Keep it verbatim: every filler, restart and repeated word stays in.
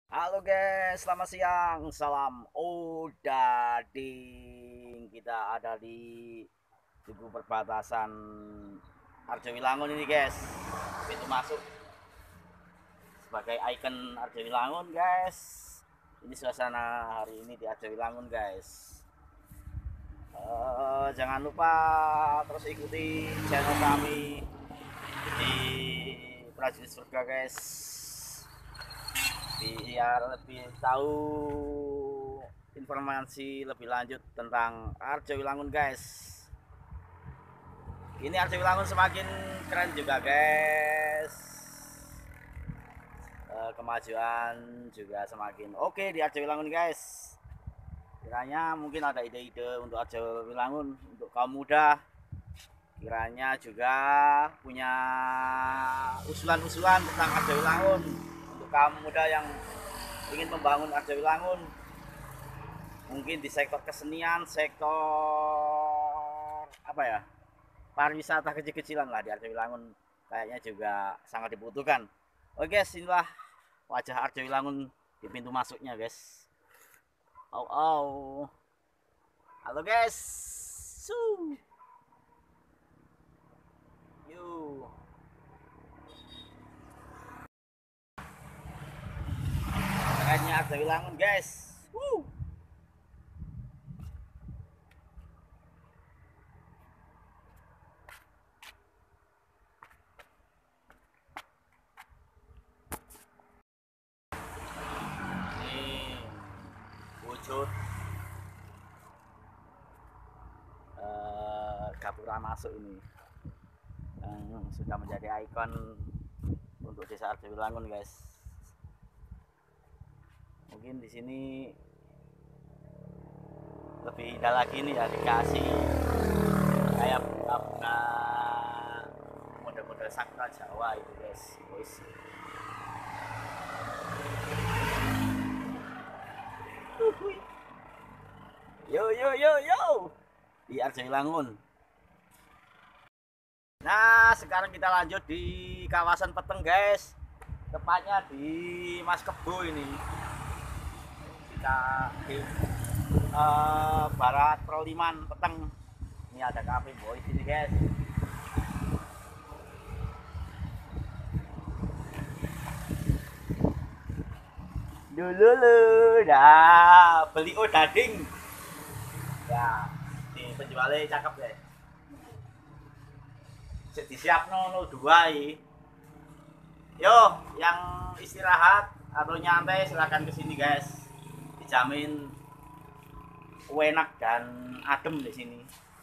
Halo guys, selamat siang. Salam Odading. Kita ada di tugu perbatasan Arjawilangun ini guys. Pintu masuk sebagai ikon Arjawilangun guys. Ini suasana hari ini di Arjawilangun guys. Uh, jangan lupa terus ikuti channel kami di Prajurit Surga guys, biar lebih tahu informasi lebih lanjut tentang Arjawilangun guys. Ini Arjawilangun semakin keren juga guys, e, kemajuan juga semakin oke di Arjawilangun guys. Kiranya mungkin ada ide-ide untuk Arjawilangun untuk kaum muda, kiranya juga punya usulan-usulan tentang Arjawilangun untuk kaum muda yang ingin membangun Arjawilangun, mungkin di sektor kesenian, sektor apa ya, pariwisata kecil-kecilan lah di Arjawilangun, kayaknya juga sangat dibutuhkan. Oke guys, inilah wajah Arjawilangun di pintu masuknya guys. Oh, oh. Halo guys. Su. Yuk. Makanya Arjawilangun guys. Woo. Wujud uh, gapura masuk ini yang sudah menjadi ikon untuk desa Arjawilangun guys. Mungkin di sini lebih indah lagi nih ya, dikasih kayak bunga-bunga model-model sakura Jawa itu guys. Guys. Yo yo yo yo di Arjawilangun. Nah, sekarang kita lanjut di kawasan Peteng guys, tepatnya di Mas Kebo ini. Kita di uh, barat Proliman Peteng. Ini ada kafe boy sini guys. Dulu lu dah beli odading ya, di penjualnya cakep deh. Disiap nol dua i. Yo, yang istirahat atau nyantai silahkan kesini guys. Dijamin enak dan adem di sini.